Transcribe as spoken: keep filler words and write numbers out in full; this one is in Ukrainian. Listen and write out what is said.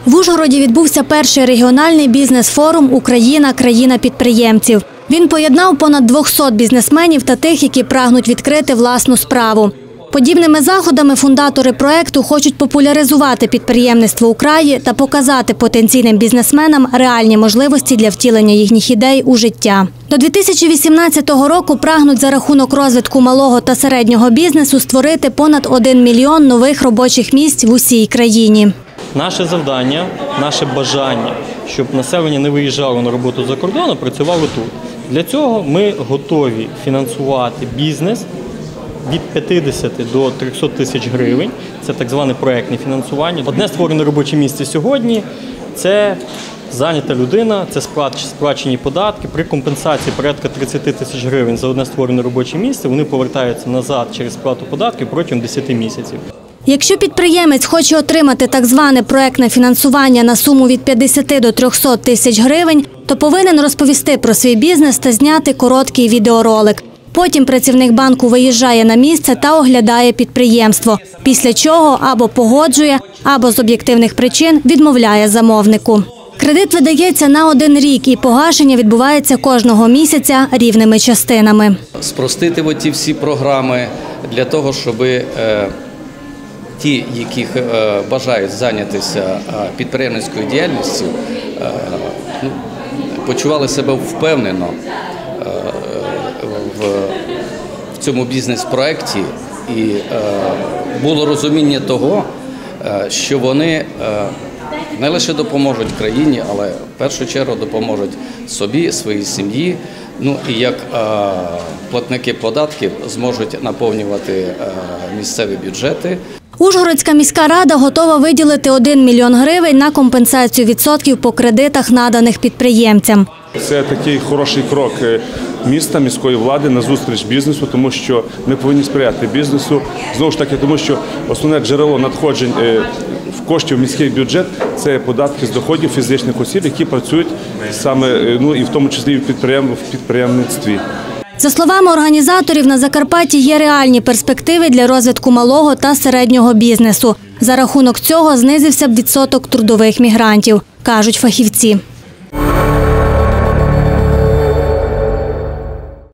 В Ужгороді відбувся перший регіональний бізнес-форум «Україна – країна підприємців». Він поєднав понад двохсот бізнесменів та тих, які прагнуть відкрити власну справу. Подібними заходами фундатори проєкту хочуть популяризувати підприємництво у краї та показати потенційним бізнесменам реальні можливості для втілення їхніх ідей у життя. До дві тисячі вісімнадцятого року прагнуть за рахунок розвитку малого та середнього бізнесу створити понад один мільйон нових робочих місць в усій країні. Наше завдання, наше бажання, щоб населення не виїжджало на роботу за кордон, а працювало тут. Для цього ми готові фінансувати бізнес від п'ятдесяти до трьохсот тисяч гривень. Це так зване проєктне фінансування. Одне створене робоче місце сьогодні – це зайнята людина, це сплачені податки. При компенсації порядка тридцяти тисяч гривень за одне створене робоче місце вони повертаються назад через сплату податків протягом десяти місяців. Якщо підприємець хоче отримати так зване проєктне фінансування на суму від п'ятдесяти до трьохсот тисяч гривень, то повинен розповісти про свій бізнес та зняти короткий відеоролик. Потім працівник банку виїжджає на місце та оглядає підприємство, після чого або погоджує, або з об'єктивних причин відмовляє замовнику. Кредит видається на один рік і погашення відбувається кожного місяця рівними частинами. Спростити оті всі програми для того, щоб е, ті, які е, бажають зайнятися е, підприємницькою діяльністю, е, ну, почували себе впевнено е, в, в цьому бізнес-проєкті і е, було розуміння того, е, що вони е, не лише допоможуть країні, але в першу чергу допоможуть собі, своїй сім'ї, ну і як е, платники податків зможуть наповнювати е, місцеві бюджети. Ужгородська міська рада готова виділити один мільйон гривень на компенсацію відсотків по кредитах, наданих підприємцям. Це такий хороший крок міста, міської влади на зустріч бізнесу, тому що ми повинні сприяти бізнесу. Знову ж таки, тому що основне джерело надходжень в коштів в міський бюджет – це податки з доходів фізичних осіб, які працюють саме, ну і в тому числі і в підприємництві. За словами організаторів, на Закарпатті є реальні перспективи для розвитку малого та середнього бізнесу. За рахунок цього знизився б відсоток трудових мігрантів, кажуть фахівці.